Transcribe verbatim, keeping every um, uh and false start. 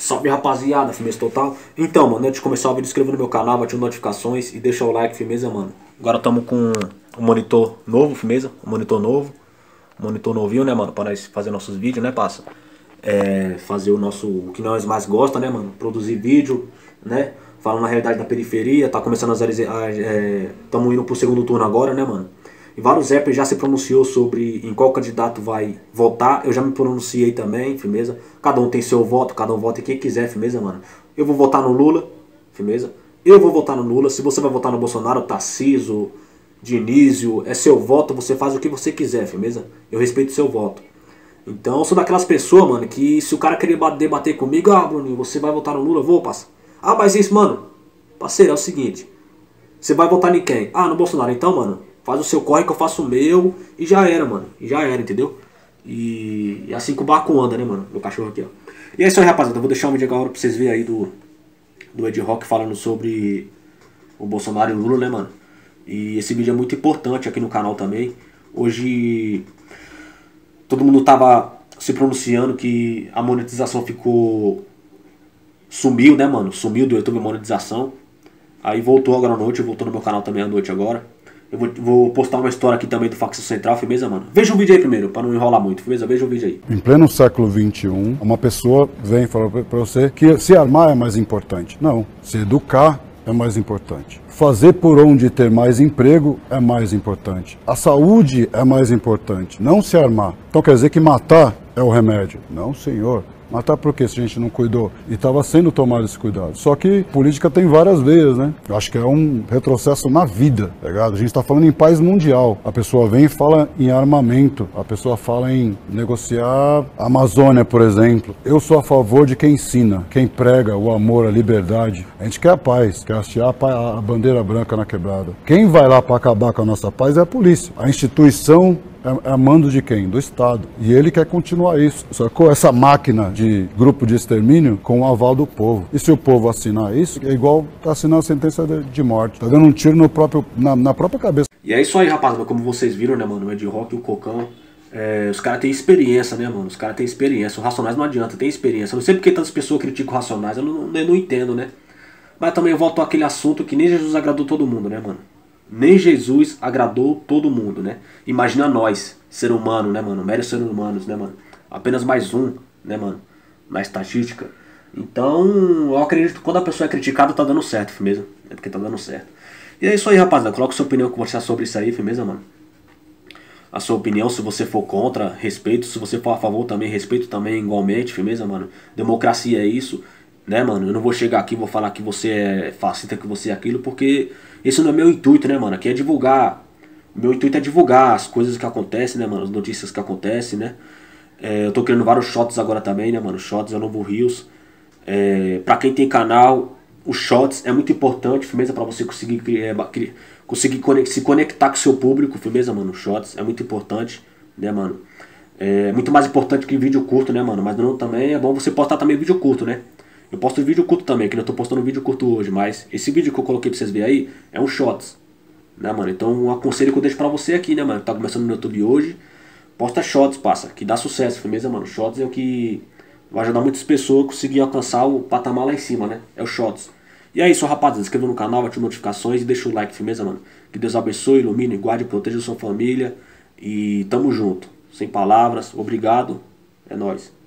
Salve rapaziada, firmeza total. Então, mano, antes de começar o vídeo, inscreva no meu canal, ative notificações e deixa o like, firmeza, mano. Agora estamos com um monitor novo, firmeza, um monitor novo. Um monitor novinho, né, mano, para nós fazer nossos vídeos, né, parça? É, fazer o nosso, o que nós mais gosta, né, mano? Produzir vídeo, né? Falando a realidade da periferia, tá começando as... Estamos indo pro segundo turno agora, né, mano? E vários rappers já se pronunciou sobre em qual candidato vai votar. Eu já me pronunciei também, firmeza. Cada um tem seu voto, cada um vota em quem quiser, firmeza, mano. Eu vou votar no Lula, firmeza. Eu vou votar no Lula. Se você vai votar no Bolsonaro, Tarcísio, Dionísio, é seu voto, você faz o que você quiser, firmeza. Eu respeito o seu voto. Então eu sou daquelas pessoas, mano, que se o cara querer debater comigo, ah, Bruninho, você vai votar no Lula? Eu vou, parça. Ah, mas isso, mano, parceiro, é o seguinte. Você vai votar em quem? Ah, no Bolsonaro. Então, mano, faz o seu corre que eu faço o meu e já era, mano. E já era, entendeu? E, e assim que o barco anda, né, mano? Meu cachorro aqui, ó. E é isso aí, rapaziada. Eu vou deixar um vídeo agora pra vocês verem aí do, do Ed Rock falando sobre o Bolsonaro e o Lula, né, mano? E esse vídeo é muito importante aqui no canal também. Hoje todo mundo tava se pronunciando que a monetização ficou... Sumiu, né, mano? Sumiu do YouTube a monetização. Aí voltou agora à noite, voltou no meu canal também à noite agora. Eu vou, vou postar uma história aqui também do Facção Central, firmeza, mano? Veja o vídeo aí primeiro, pra não enrolar muito, firmeza? Veja o vídeo aí. Em pleno século vinte e um, uma pessoa vem falar pra você que se armar é mais importante. Não, se educar é mais importante. Fazer por onde ter mais emprego é mais importante. A saúde é mais importante, não se armar. Então quer dizer que matar é o remédio? Não, senhor. Matar por quê se a gente não cuidou? E estava sendo tomado esse cuidado. Só que política tem várias veias, né? Eu acho que é um retrocesso na vida, tá ligado? A gente está falando em paz mundial. A pessoa vem e fala em armamento. A pessoa fala em negociar a Amazônia, por exemplo. Eu sou a favor de quem ensina, quem prega o amor, a liberdade. A gente quer a paz, quer hastear a bandeira branca na quebrada. Quem vai lá para acabar com a nossa paz é a polícia. A instituição é a mando de quem? Do Estado. E ele quer continuar isso. Só que essa máquina de grupo de extermínio com o aval do povo. E se o povo assinar isso, é igual assinar a sentença de morte. Tá dando um tiro no próprio, na, na própria cabeça. E é isso aí, rapaziada. Como vocês viram, né, mano? O Ed Rock e o Cocão. É, os caras têm experiência, né, mano? Os caras têm experiência. O Racionais não adianta, tem experiência. Eu não sei porque tantas pessoas criticam o Racionais. Eu não, eu não entendo, né? Mas também volto àquele assunto que nem Jesus agradou todo mundo, né, mano? Nem Jesus agradou todo mundo, né? Imagina nós, ser humano, né, mano? Meros seres humanos, né, mano? Apenas mais um, né, mano? Na estatística. Então, eu acredito que quando a pessoa é criticada, tá dando certo, firmeza? É porque tá dando certo. E é isso aí, rapaziada. Coloca sua opinião, conversar sobre isso aí, firmeza, mano? A sua opinião, se você for contra, respeito. Se você for a favor também, respeito também igualmente, firmeza, mano? Democracia é isso, né, mano? Eu não vou chegar aqui e vou falar que você é fascista, que você é aquilo, porque esse não é meu intuito, né, mano? Aqui é divulgar. O meu intuito é divulgar as coisas que acontecem, né, mano? As notícias que acontecem, né? É, eu tô criando vários shots agora também, né, mano? Shots é o novo Rios. É, pra quem tem canal, os shots é muito importante, firmeza, pra você conseguir, é, conseguir conect, se conectar com o seu público, firmeza, mano? Shots é muito importante, né, mano? É muito mais importante que vídeo curto, né, mano? Mas não, também é bom você postar também vídeo curto, né? Eu posto vídeo curto também, que eu tô postando vídeo curto hoje, mas esse vídeo que eu coloquei pra vocês verem aí é um shots, né, mano? Então um aconselho que eu deixo pra você aqui, né, mano? Tá começando no YouTube hoje, posta shots, passa, que dá sucesso, firmeza, mano? Shots é o que vai ajudar muitas pessoas a conseguir alcançar o patamar lá em cima, né? É o shots. E é isso, rapaziada, se inscreva no canal, ative notificações e deixa o like, firmeza, mano? Que Deus abençoe, ilumine, guarde e proteja a sua família. E tamo junto, sem palavras, obrigado, é nóis.